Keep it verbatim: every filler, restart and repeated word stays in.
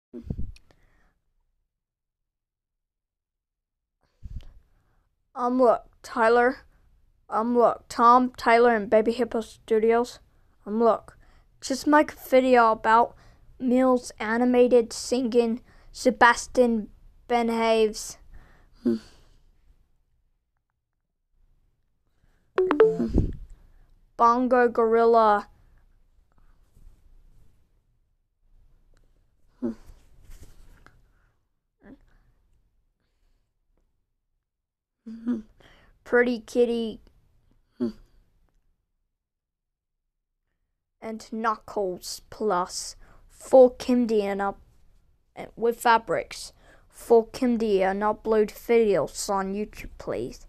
Um, look, Tyler. Um, look, Tom, Tyler, and Baby Hippo Studios. Um, look, just make a video about Mills animated singing Sebastian Benhaves. Bongo Gorilla. Pretty Kitty. And Knuckles Plus. Full Kimdy and up with fabrics. Full Kimdy and upload videos on YouTube, please.